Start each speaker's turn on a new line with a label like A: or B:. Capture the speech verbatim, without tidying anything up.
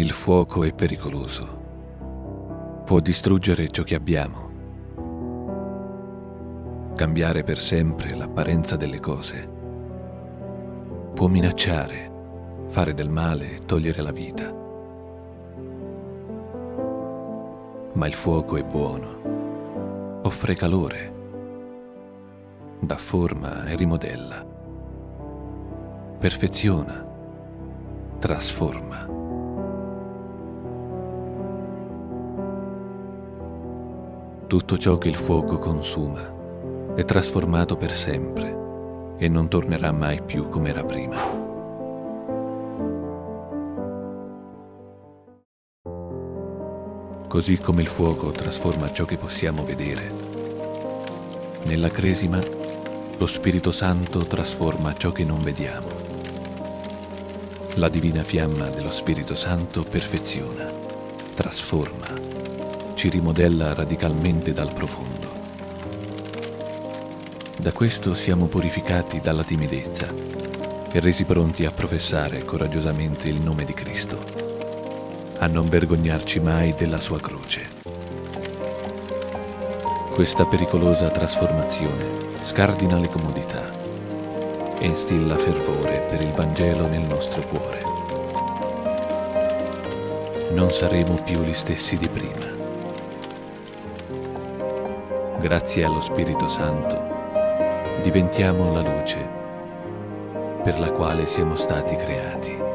A: Il fuoco è pericoloso. Può distruggere ciò che abbiamo, cambiare per sempre l'apparenza delle cose. Può minacciare, fare del male e togliere la vita. Ma il fuoco è buono, offre calore, dà forma e rimodella, perfeziona, trasforma. Tutto ciò che il fuoco consuma è trasformato per sempre e non tornerà mai più come era prima. Così come il fuoco trasforma ciò che possiamo vedere, nella Cresima lo Spirito Santo trasforma ciò che non vediamo. La divina fiamma dello Spirito Santo perfeziona, trasforma, ci rimodella radicalmente dal profondo. Da questo siamo purificati dalla timidezza e resi pronti a professare coraggiosamente il nome di Cristo, a non vergognarci mai della sua croce. Questa pericolosa trasformazione scardina le comodità e instilla fervore per il Vangelo nel nostro cuore. Non saremo più gli stessi di prima. Grazie allo Spirito Santo diventiamo la luce per la quale siamo stati creati.